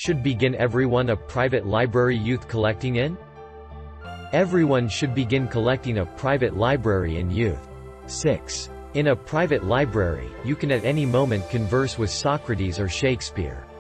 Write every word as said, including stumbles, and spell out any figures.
should begin everyone a private library youth collecting in? Everyone should begin collecting a private library in youth. six. In a private library, you can at any moment converse with Socrates or Shakespeare.